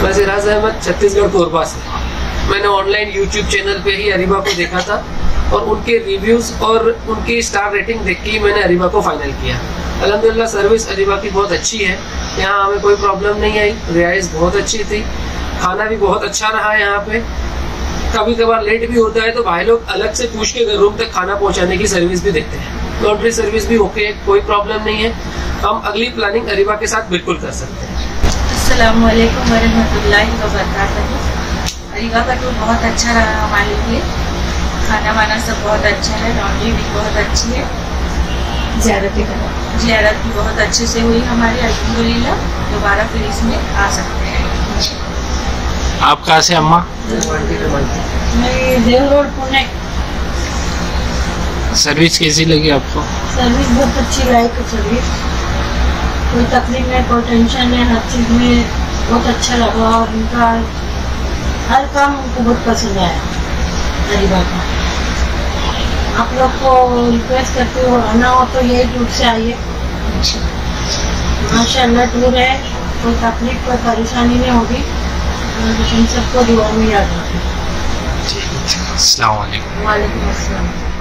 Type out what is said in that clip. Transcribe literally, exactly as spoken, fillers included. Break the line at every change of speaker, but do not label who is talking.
मैं सिराज अहमद, छत्तीसगढ़ कोरबा से। मैंने ऑनलाइन यूट्यूब चैनल पे ही अरीबा को देखा था और उनके रिव्यूज और उनकी स्टार रेटिंग देख के ही मैंने अरीबा को फाइनल किया। अल्हम्दुलिल्लाह सर्विस अरीबा की बहुत अच्छी है, यहाँ हमें कोई प्रॉब्लम नहीं आई, रिहाइश बहुत अच्छी थी, खाना भी बहुत अच्छा रहा है यहाँ पे। कभी कभार लेट भी होता है तो भाई लोग अलग से पूछ के घर रूम तक खाना पहुँचाने की सर्विस भी देते हैं। लॉन्ड्री सर्विस भी ओके है, कोई प्रॉब्लम नहीं है। हम अगली प्लानिंग अरीबा के साथ बिल्कुल कर सकते हैं।
अस्सलाम वालेकुम वरहमतुल्लाहि वबरकातुहू। अरीबा का टूर बहुत अच्छा रहा हमारे लिए, खाना वाना सब बहुत अच्छा है, लॉन्ड्री भी बहुत अच्छी है, ज़ियारत ज़ियारत भी बहुत अच्छे से हुई हमारी अल्हम्दुलिल्लाह। दोबारा फिर इसमें आ सकते हैं।
आप कहाँ से अम्मा?
मैं देव रोड पुणे।
सर्विस कैसी लगी आपको?
सर्विस बहुत अच्छी रही, तो सर्विस कोई तकलीफ नहीं, कोई टेंशन नहीं, हर चीज़ में बहुत अच्छा लगा और उनका हर काम उनको बहुत पसंद आया अरीबा का। आप लोग को रिक्वेस्ट करते हो आना हो तो यही टूर से आइए, माशाल्लाह टूर है, कोई तकलीफ कोई परेशानी नहीं होगी। इन सबको दुआ में याद रखें।
अस्सलाम वालेकुम।
वालेकुम अस्सलाम।